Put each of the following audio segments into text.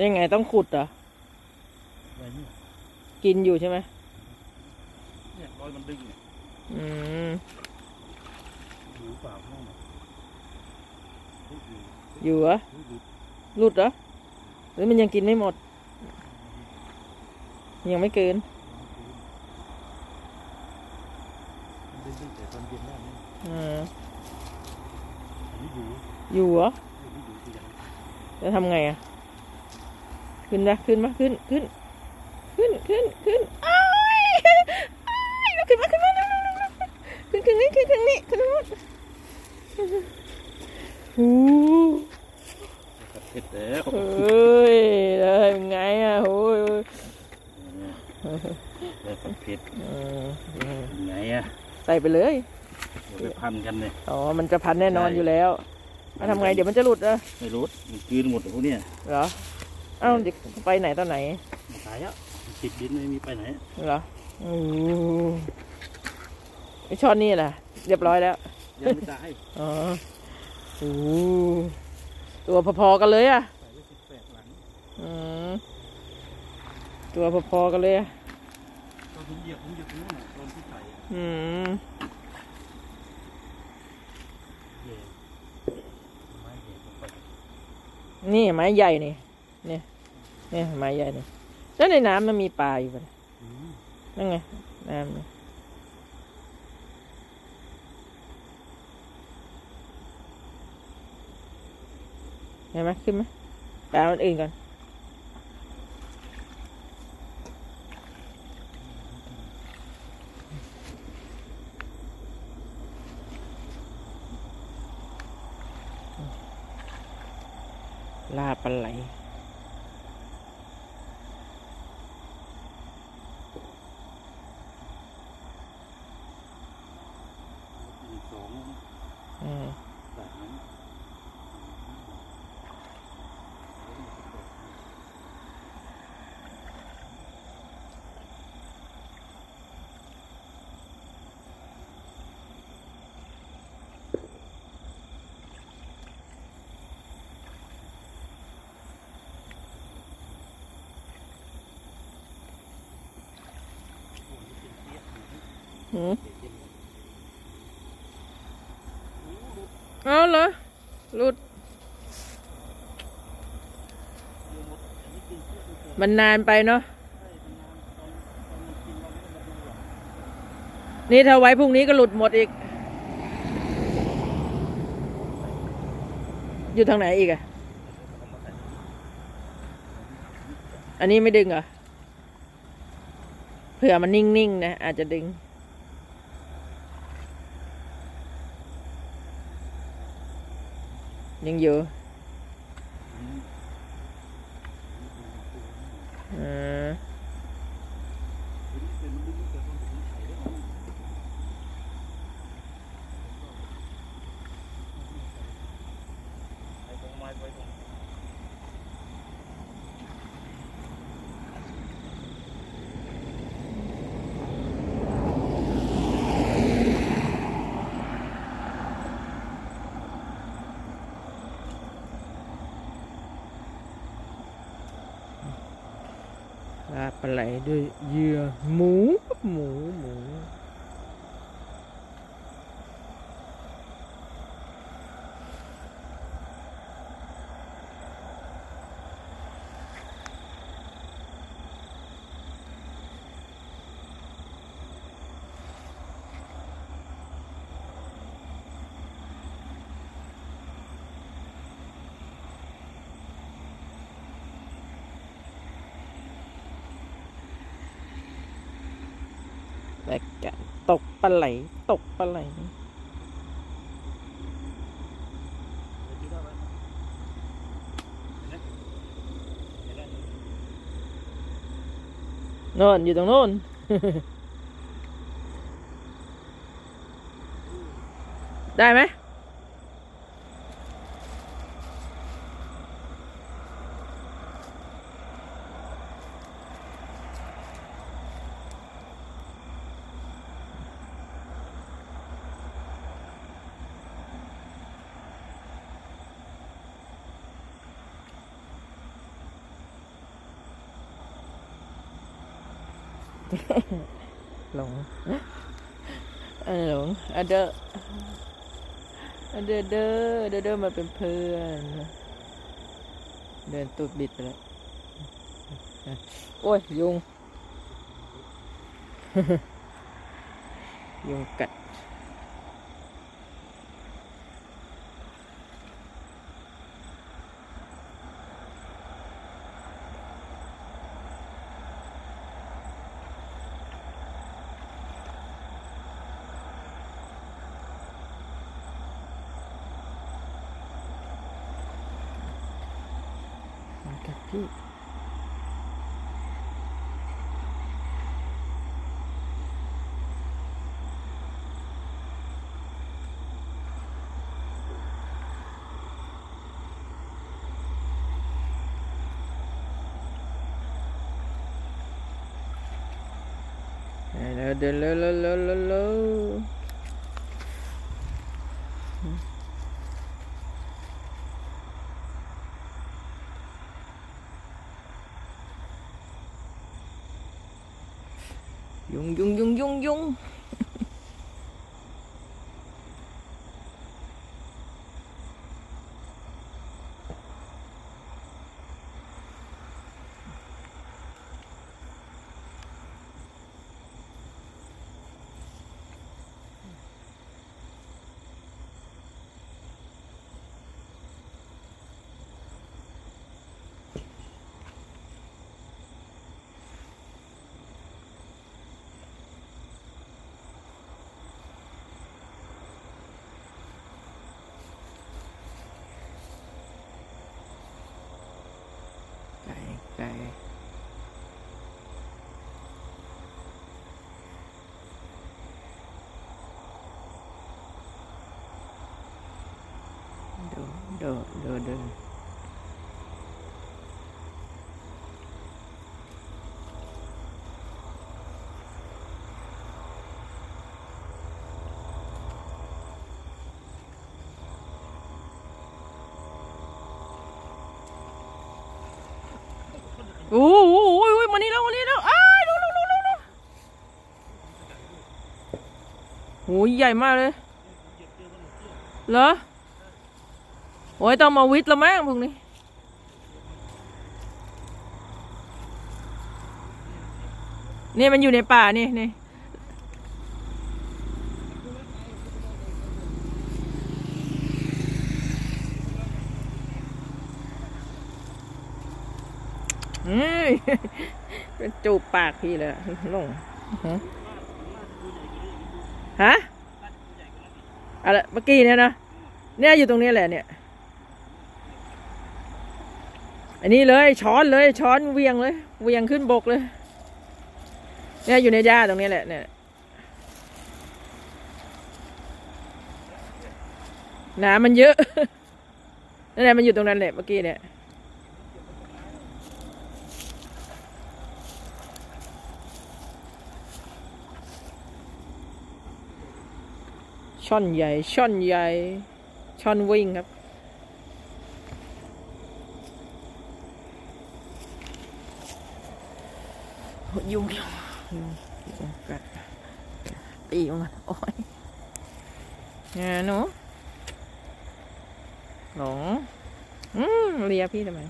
ยังไงต้องขุดเหรอกินอยู่ใช่ไหมเนี่ยรอยมันดึงเนี่ยอยู่เปล่าอยู่เหรอหลุดเหรอหรือมันยังกินไม่หมดยังไม่เกินอยู่เหรอจะทำไงอ่ะขึ้นนะขึ้นมาขึ้นอ้ายขึ้นมาขึ้นนี่ขึ้นนู้นเผ็ดแล้วเฮ้ยได้ยังไงอ่ะโอ้ยได้ผัดเผ็ดยังไงอ่ะใส่ไปเลยไปพันกันเลยอ๋อมันจะพันแน่นอนอยู่แล้วมาทำไงเดี๋ยวมันจะหลุดอ่ะไม่หลุดมันคืนหมดพวกเนี้ยเหรอเอ้าเด็กไปไหนตอนไหนตายแล้วติดดินไม่มีไปไหนเหรอไอช้อนนี่แหละเรียบร้อยแล้วยังไม่ตายอ๋อตัวพอๆกันเลยอ่ะตัวพอๆกันเลยอ่ะตอนผมเหยียบตรงนู้นตอนที่ใส่นี่ไม้ใหญ่นี่เนี่ยไม้ใหญ่นี่แล้วในน้ำมันมีปลาอยู่ป่ะนั่นไงน้ำนี่เห็นไหมขึ้นไหมปลามันอื่นก่อนลาปลาไหลเอาเหรอหลุดมันนานไปเนาะนี่ถ้าไว้พรุ่งนี้ก็หลุดหมดอีกอยู่ทางไหนอีกอะอันนี้ไม่ดึงเหรอเผื่อมันนิ่งๆนะอาจจะดึงยังอยู่ลาปลาไหลด้วยเหยื่อหมูแต่กะตกปลาไหลโน่นอยู่ตรงโน่น ได้ไหมหลงหลงเดอเดอมาเป็นเพื่อนเดินตูดบิดไปแล้วโอ้ยยุง ยุงกัดกัดพี่เดินเร็วยุงไก่เดินโอ้ยมานี่แล้วอ้ายดูโอ้ยใหญ่มากเลยเหรอโอ้ยต้องมาวิทย์ละมั้งพวกนี้นี่มันอยู่ในป่านี่เป็นจูบปากพี่เลยลงฮะอะไรเมื่อกี้เนี่ยนะเนี่ยอยู่ตรงนี้แหละเนี่ยอันนี้เลยช้อนเวียงเลยเวียงขึ้นบกเลยเนี่ยอยู่ในหญ้าตรงนี้แหละเนี่ยน้ำมันเยอะนั่นแหละมันอยู่ตรงนั้นแหละเมื่อกี้เนี่ยช่อนใหญ่ช่อนวิ่งครับยุงกัดตีมันโอ้ยเนี่ยหนูหลงเลียพี่ทำไม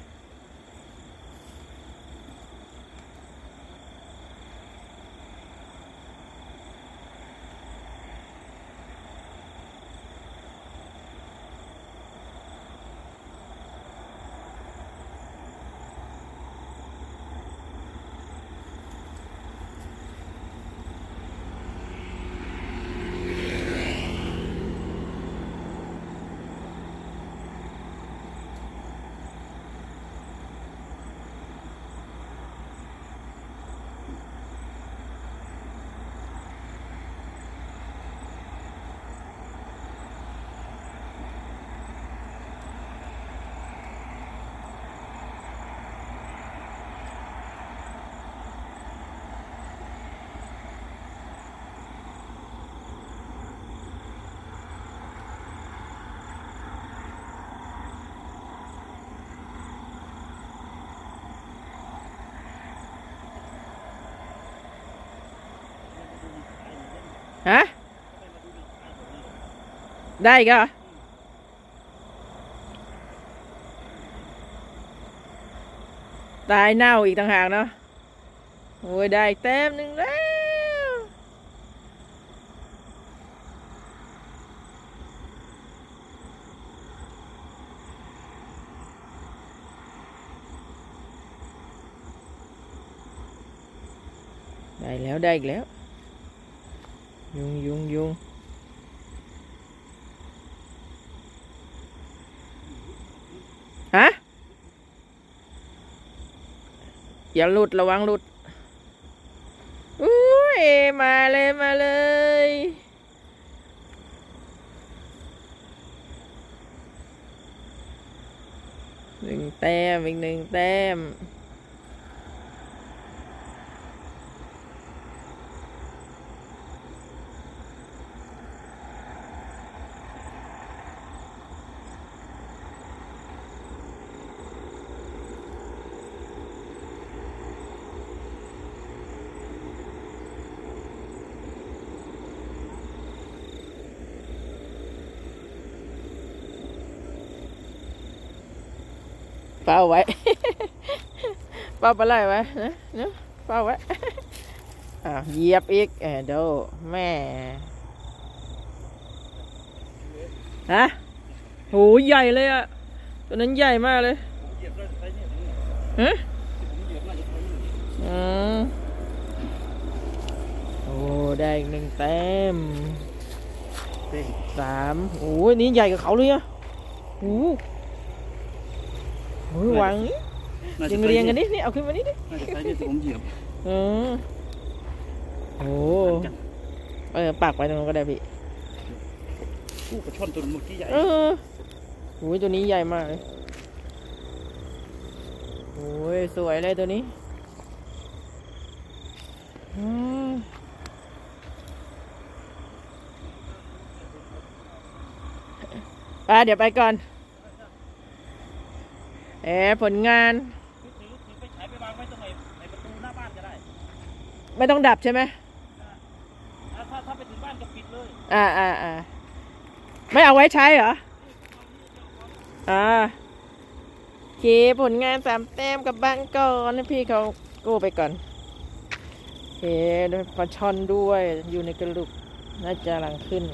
ฮะได้ก็ตายเน่าอีกต่างหากเนาะโอ้ยได้แต้มหนึ่งแล้วได้แล้วได้อีกแล้วยุงฮะอย่าหลุดระวังหลุดอุ้ยมาเลยหนึ่งแต้มอีกหนึ่งแต้มเฝ้าไว้ เฝ้าปลาไหลไว้นะเฝ้าไว้เหยียบอีกโดแม่ฮะโหใหญ่เลยอ่ะตัวนั้นใหญ่มากเลยฮะโอ้ได้อีกหนึ่งแต้ม3โอ้ยนี่ใหญ่กับเขาเลยอ่ะโอ้โหวางนี้ยังเรียงกันนี่เอาขึ้นมานี่ดิน่าจะใช้ที่ผมเหยียบโอ้ปากไว้ตรงนั้นก็ได้พี่กู้กระช่อนตัวเมื่อกี้ใหญ่โอ้ยตัวนี้ใหญ่มากเลยโอ้ยสวยเลยตัวนี้เดี๋ยวไปก่อนผลงานไปฉายไปวางไว้ตรงไหนในประตูหน้าบ้านก็ได้ไม่ต้องดับใช่ไหมถ้าไปถึงบ้านก็ปิดเลยไม่เอาไว้ใช้เหรอโอเคผลงาน3 แต้มกับบ้านก่อนพี่เขากู้ไปก่อนโอเคปลาช่อนด้วยอยู่ในกระลุกน่าจะหลังขึ้น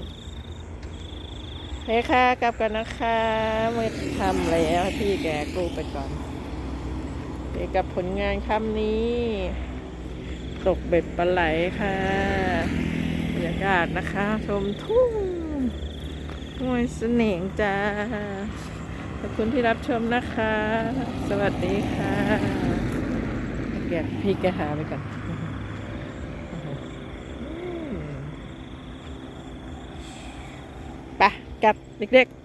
ค่ะกลับกันนะคะไม่ทำแล้วพี่แกกู้ไปก่อนกับผลงานคำนี้ตกเบ็ดปลาไหลค่ะบรรยากาศนะคะชมทุ่งห้วยเสน่ห์จ้าขอบคุณที่รับชมนะคะสวัสดีค่ะพี่แกหาไปก่อนไปกลับเด็กๆ